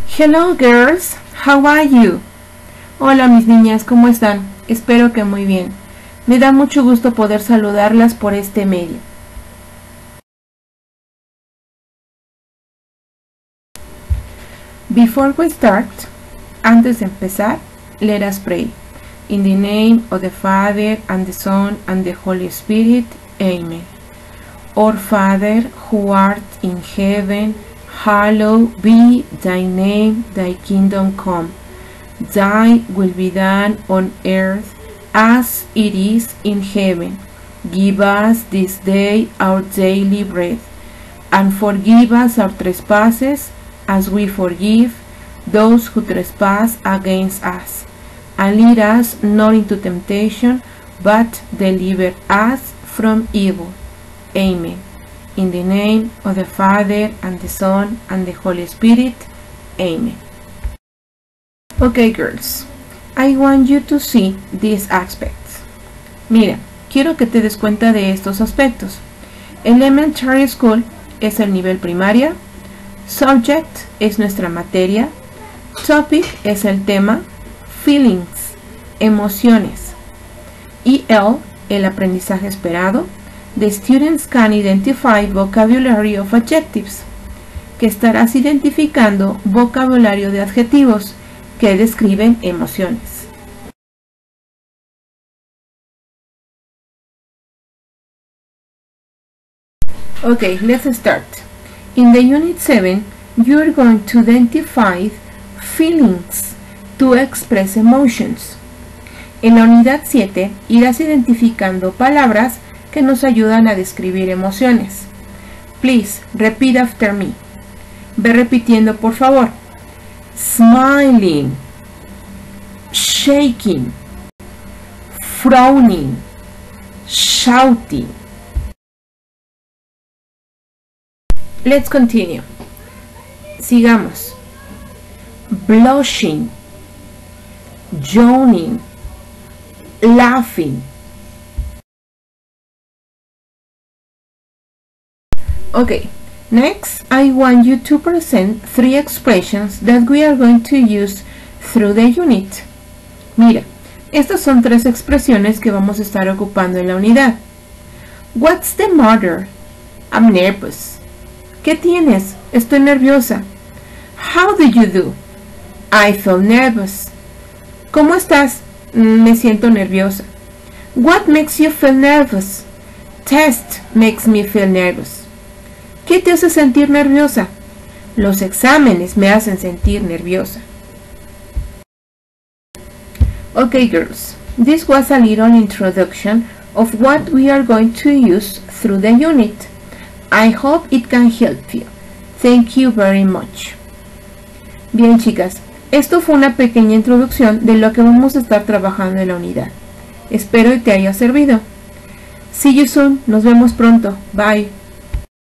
Hello girls, how are you? Hola mis niñas, ¿cómo están? Espero que muy bien. Me da mucho gusto poder saludarlas por este medio. Before we start, antes de empezar, let us pray. In the name of the Father, and the Son, and the Holy Spirit. Amen. Our Father, who art in heaven, hallowed be thy name, thy kingdom come. Thy will be done on earth as it is in heaven. Give us this day our daily bread, and forgive us our trespasses as we forgive those who trespass against us. And lead us not into temptation, but deliver us from evil. Amen. In the name of the Father, and the Son, and the Holy Spirit. Amen. Okay, girls, I want you to see these aspects. Mira, quiero que te des cuenta de estos aspectos. Elementary School es el nivel primaria. Subject es nuestra materia. Topic es el tema. Feelings, emociones. El aprendizaje esperado. The students can identify vocabulary of adjectives, que estarás identificando vocabulario de adjetivos que describen emociones. Okay, let's start. In the Unit 7, you're going to identify feelings to express emotions. En la Unidad 7, irás identificando palabras que nos ayudan a describir emociones. Please, repeat after me. Ve repitiendo, por favor. Smiling, shaking, frowning, shouting. Let's continue. Sigamos. Blushing, yawning, laughing. Okay, next I want you to present 3 expressions that we are going to use through the unit. Mira, estas son 3 expresiones que vamos a estar ocupando en la unidad. What's the matter? I'm nervous. ¿Qué tienes? Estoy nerviosa. How do you do? I feel nervous. ¿Cómo estás? Me siento nerviosa. What makes you feel nervous? Test makes me feel nervous. ¿Qué te hace sentir nerviosa? Los exámenes me hacen sentir nerviosa. Okay, girls, this was a little introduction of what we are going to use through the unit. I hope it can help you. Thank you very much. Bien, chicas, esto fue una pequeña introducción de lo que vamos a estar trabajando en la unidad. Espero que te haya servido. See you soon. Nos vemos pronto. Bye.